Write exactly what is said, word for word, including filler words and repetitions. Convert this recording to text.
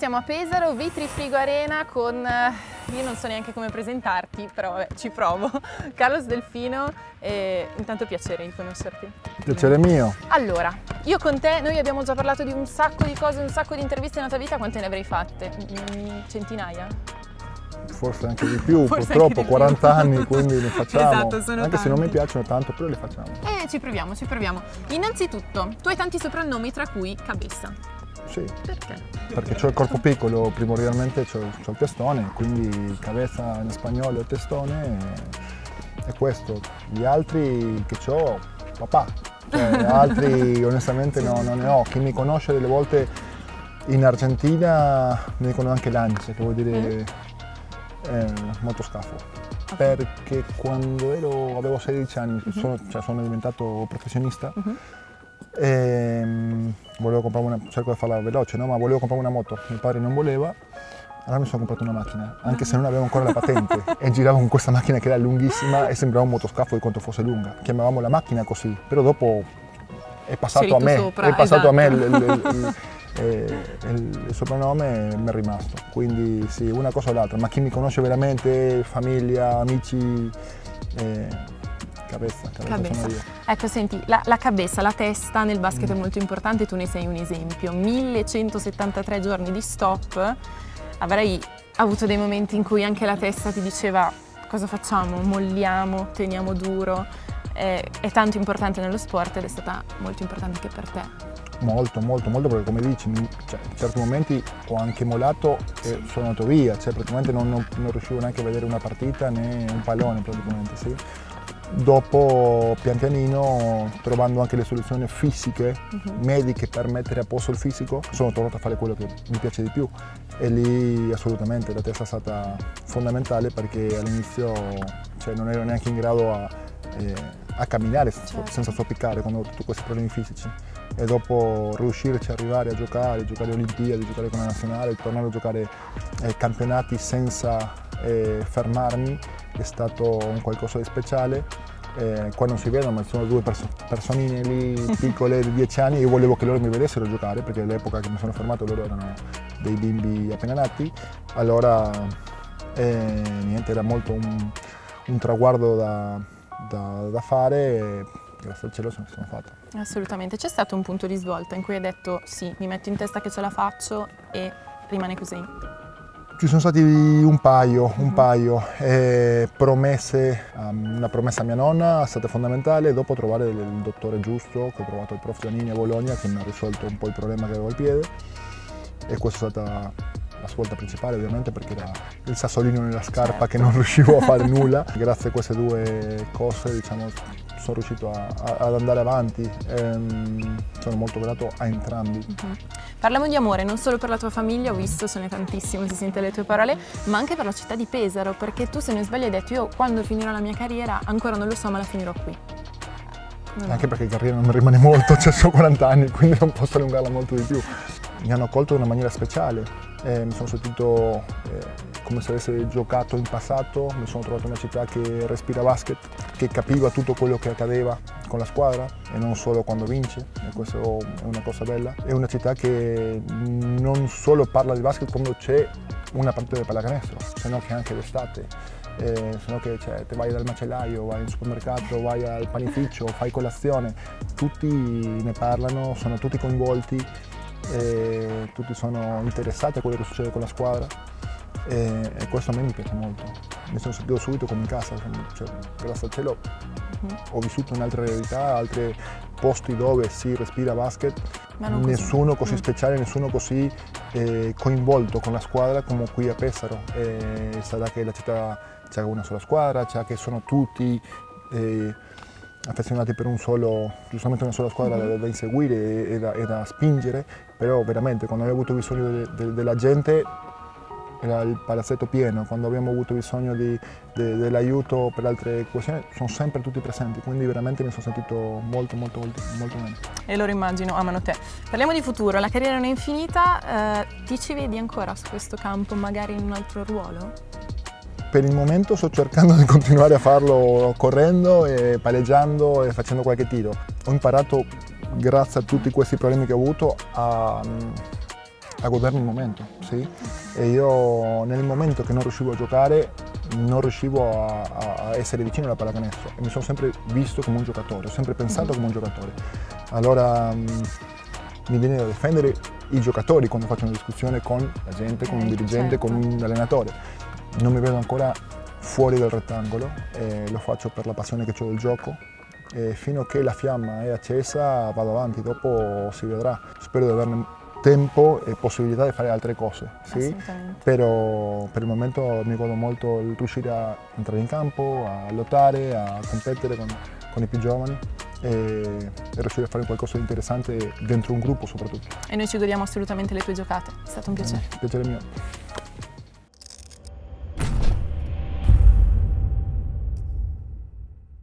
siamo a Pesaro, Vitri Frigo Arena con, io non so neanche come presentarti, però vabbè, ci provo, Carlos Delfino, e intanto piacere di conoscerti. Piacere mio. Allora, io con te, noi abbiamo già parlato di un sacco di cose, un sacco di interviste nella tua vita, quante ne avrei fatte? Centinaia? Forse anche di più, Forse purtroppo di quaranta più. anni, quindi le facciamo, Esatto, sono anche tanti. se non mi piacciono tanto, però le facciamo. Eh, ci proviamo, ci proviamo. Innanzitutto, tu hai tanti soprannomi, tra cui Cabessa. Sì, Perché? perché ho il corpo piccolo, primordialmente ho il testone, quindi cabeza in spagnolo è testone, è questo. Gli altri che ho, papà, cioè, altri onestamente no, non ne ho. Chi mi conosce delle volte in Argentina mi dicono anche Lance, che vuol dire eh, motoscafo. Perché quando ero, avevo sedici anni, uh-huh. sono, cioè, sono diventato professionista. Uh-huh. E, um, volevo comprare una, cerco di farla veloce, no? Ma volevo comprare una moto, mio padre non voleva, allora mi sono comprato una macchina, anche se non avevo ancora la patente, e giravo con questa macchina che era lunghississima e sembrava un motoscafo di quanto fosse lunga. Chiamavamo la macchina così, però dopo è passato a me, sopra, è passato esatto. a me il, il, il, il, il, il soprannome, mi è rimasto. Quindi sì, una cosa o l'altra, ma chi mi conosce veramente, famiglia, amici, eh, Cabessa, cabessa, cabessa. sono io. Ecco, senti, la, la cabessa, la testa nel basket mm. è molto importante, tu ne sei un esempio. millecentosettantatré giorni di stop, avrai avuto dei momenti in cui anche la testa ti diceva cosa facciamo, molliamo, teniamo duro. È, è tanto importante nello sport ed è stata molto importante anche per te. Molto, molto, molto, perché come dici, cioè, in certi momenti ho anche mollato e sono andato via, cioè praticamente non, non, non riuscivo neanche a vedere una partita né un pallone praticamente, sì. Dopo, pian pianino, trovando anche le soluzioni fisiche, uh-huh. mediche per mettere a posto il fisico, sono tornato a fare quello che mi piace di più. E lì assolutamente la testa è stata fondamentale, perché all'inizio cioè, non ero neanche in grado a, eh, a camminare certo. senza zoppicare, quando ho tutti questi problemi fisici. E dopo riuscirci ad arrivare a giocare, giocare Olimpiadi, giocare con la nazionale, tornare a giocare eh, campionati senza eh, fermarmi, è stato un qualcosa di speciale. Eh, qua non si vedono, ma sono due perso personine lì piccole di dieci anni. Io volevo che loro mi vedessero giocare, perché all'epoca che mi sono fermato loro erano dei bimbi appena nati. Allora eh, niente, era molto un, un traguardo da, da, da fare e grazie al cielo se ne sono fatta. Assolutamente, c'è stato un punto di svolta in cui hai detto sì, mi metto in testa che ce la faccio e rimane così? Ci sono stati un paio, un paio, eh, promesse, um, una promessa a mia nonna è stata fondamentale, dopo trovare il dottore giusto, che ho trovato il prof Giannini a Bologna, che mi ha risolto un po' il problema che avevo al piede, e questa è stata la svolta principale ovviamente, perché era il sassolino nella scarpa certo. che non riuscivo a fare nulla. Grazie a queste due cose, diciamo, sono riuscito a, a, ad andare avanti e sono molto grato a entrambi. Uh-huh. Parliamo di amore, non solo per la tua famiglia, ho visto, ce n'è tantissimo, si sente le tue parole, ma anche per la città di Pesaro, perché tu, se non sbaglio, hai detto io quando finirò la mia carriera ancora non lo so, ma la finirò qui. Come anche perché carriera non mi rimane molto, cioè sono quaranta anni, quindi non posso allungarla molto di più. Mi hanno accolto in una maniera speciale, eh, mi sono sentito eh, come se avessi giocato in passato, mi sono trovato in una città che respira basket, che capiva tutto quello che accadeva con la squadra e non solo quando vince, e questo è una cosa bella. È una città che non solo parla di basket quando c'è una partita di pallacanestro, se no che anche l'estate. Eh, se no che cioè, te vai dal macellaio, vai al supermercato, vai al panificio, fai colazione, tutti ne parlano, sono tutti coinvolti, eh, tutti sono interessati a quello che succede con la squadra, eh, e questo a me mi piace molto. Mi sono sentito subito come in casa, cioè, grazie al cielo uh-huh. ho vissuto in altre realtà, altri posti dove si respira basket, nessuno così, così mm. speciale, nessuno così eh, coinvolto con la squadra come qui a Pesaro. Eh, sarà che la città c'è una sola squadra, c'è che sono tutti eh, affezionati per un solo, giustamente una sola squadra mm-hmm. da, da inseguire e, e, da, e da spingere, però veramente quando abbiamo avuto bisogno de, de, della gente era il palazzetto pieno, quando abbiamo avuto bisogno di, de, dell'aiuto per altre questioni sono sempre tutti presenti, quindi veramente mi sono sentito molto molto molto, molto bene. E loro immagino amano te. Parliamo di futuro, la carriera non è infinita, eh, ti ci vedi ancora su questo campo, magari in un altro ruolo? Per il momento sto cercando di continuare a farlo correndo e palleggiando e facendo qualche tiro. Ho imparato, grazie a tutti questi problemi che ho avuto, a, a godermi il momento, sì? E io nel momento che non riuscivo a giocare non riuscivo a, a essere vicino alla pallacanestro e mi sono sempre visto come un giocatore, ho sempre pensato mm-hmm. come un giocatore. Allora mh, mi viene da difendere i giocatori quando faccio una discussione con la gente, con un dirigente, certo. con un allenatore. Non mi vedo ancora fuori dal rettangolo, e lo faccio per la passione che ho del gioco e fino a che la fiamma è accesa vado avanti, dopo si vedrà. Spero di averne tempo e possibilità di fare altre cose, sì? Però per il momento mi godo molto il riuscire a entrare in campo, a lottare, a competere con, con i più giovani e, e riuscire a fare qualcosa di interessante dentro un gruppo soprattutto. E noi ci godiamo assolutamente le tue giocate, è stato un piacere. Mm, piacere mio.